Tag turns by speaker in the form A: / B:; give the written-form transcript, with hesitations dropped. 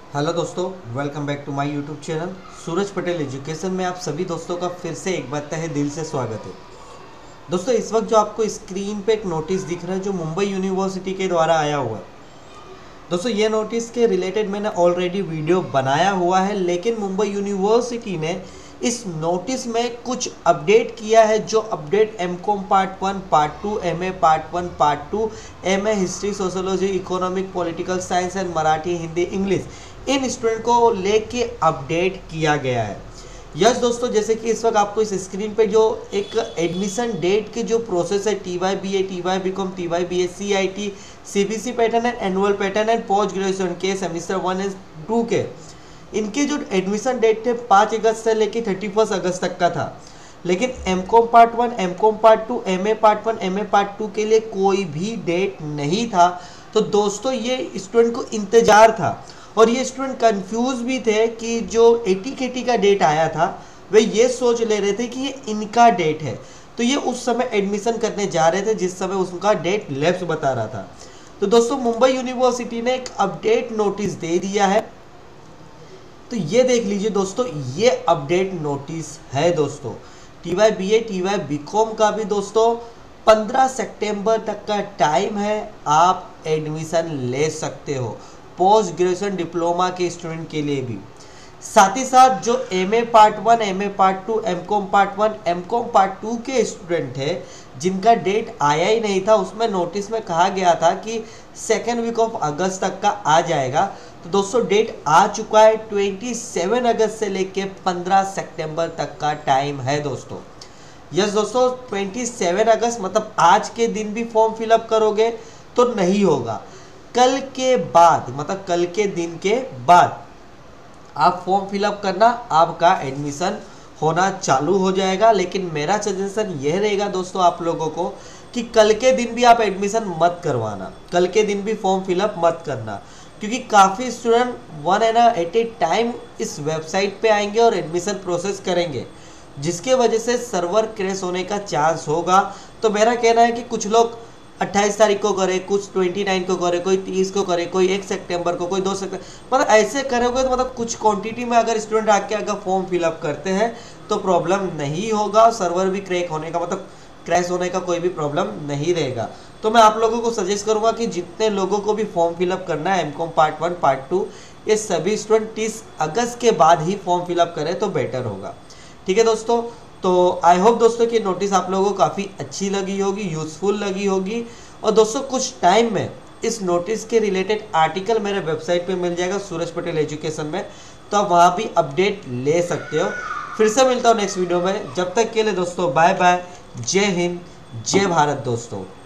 A: Hello दोस्तों, welcome back to my YouTube channel Suraj Patel education में आप सभी दोस्तों का फिर से एक बार तहे दिल से स्वागत है। दोस्तों, इस वक्त जो आपको स्क्रीन पे एक नोटिस दिख रहा है जो मुंबई यूनिवर्सिटी के द्वारा आया हुआ है। दोस्तों, ये नोटिस के रिलेटेड मैंने ऑलरेडी वीडियो बनाया हुआ है, लेकिन मुंबई यूनिवर्सिटी ने इस नोटिस में कुछ अपडेट किया है। जो update MCom part 1, part 2, MA part 1, part 2, MA history, sociology, economic, political science and Marathi, Hindi, English, इन स्टूडेंट को लेके अपडेट किया गया है। यस दोस्तों, जैसे कि इस वक्त आपको इस स्क्रीन पे जो एक एडमिशन डेट के जो प्रोसेस है, TY BA, TY BCom, TY BA, CIT, CBC pattern and annual pattern and post graduation के सेमिस्टर 1 एंड 2 के इनके जो एडमिशन डेट थे 5 अगस्त से लेके 31 अगस्त तक का था। लेकिन MCom part 1, MCom part 2, MA part 1, MA part 2 के लिए कोई भी डेट नहीं था। तो दोस्तों, ये स्टूडेंट को इंतजार था और ये स्टूडेंट कंफ्यूज भी थे कि जो AT-KT का डेट आया था वे ये सोच ले रहे थे कि ये इनका डेट है। तो ये उस समय एडमिशन करने जा रहे थे जिस समय उसका डेट लैप्स बता रहा था। तो दोस्तों, मुंबई यूनिवर्सिटी ने एक अपडेट नोटिस दे दिया है। तो ये देख लीजिए दोस्तों, ये अपडेट नोटिस है दोस्तों। TY BA, TY BCom का भी दोस्तों 15 सितंबर तक का टाइम है, आप एडमिशन ले सकते हो पोस्ट ग्रेजुएशन डिप्लोमा के स्टूडेंट के लिए भी। साथ ही साथ जो MA part 1, MA part 2, MCom part 1, MCom part 2 के स्टूडेंट है जिनका डेट आया ही नहीं था, उसमें नोटिस में कहा गया था कि सेकेंड वीक ऑफ अगस्त तक का आ जाएगा। तो दोस्तों, डेट आ चुका है। 27 अगस्त से लेके 15 सितंबर तक का टाइम है दोस्तों। यस दोस्तों, 27 अगस्त मतलब आज के दिन भी फॉर्म फिलअप करोगे तो नहीं होगा। कल के बाद मतलब कल के दिन के बाद आप फॉर्म फिलअप करना, आपका एडमिशन होना चालू हो जाएगा। लेकिन मेरा सजेशन यह रहेगा दोस्तों आप लोगों को कि कल के दिन भी आप एडमिशन मत करवाना, कल के दिन भी फॉर्म फिलअप मत करना, क्योंकि काफ़ी student one and at a time इस वेबसाइट पे आएंगे और एडमिशन प्रोसेस करेंगे, जिसके वजह से सर्वर क्रैश होने का चांस होगा। तो मेरा कहना है कि कुछ लोग 28 तारीख को करे, कुछ 29 को करे, कोई 30 को करे, कोई 1 सितंबर को, कोई 2 सितंबर, मतलब ऐसे करोगे तो मतलब कुछ क्वांटिटी में अगर स्टूडेंट आके अगर फॉर्म फिलअप करते हैं तो प्रॉब्लम नहीं होगा। सर्वर भी क्रैक होने का मतलब क्रैश होने का कोई भी प्रॉब्लम नहीं रहेगा। तो मैं आप लोगों को सजेस्ट करूंगा कि जितने लोगों को भी फॉर्म फिलअप करना है एमकॉम पार्ट 1, पार्ट 2, ये सभी स्टूडेंट 30 अगस्त के बाद ही फॉर्म फिलअप करें तो बेटर होगा। ठीक है दोस्तों, तो आई होप दोस्तों कि नोटिस आप लोगों को काफ़ी अच्छी लगी होगी, यूज़फुल लगी होगी। और दोस्तों, कुछ टाइम में इस नोटिस के रिलेटेड आर्टिकल मेरे वेबसाइट पे मिल जाएगा सूरज पटेल एजुकेशन में, तो आप वहाँ भी अपडेट ले सकते हो। फिर से मिलता हूँ नेक्स्ट वीडियो में, जब तक के लिए दोस्तों बाय बाय, जय हिंद, जय भारत दोस्तों।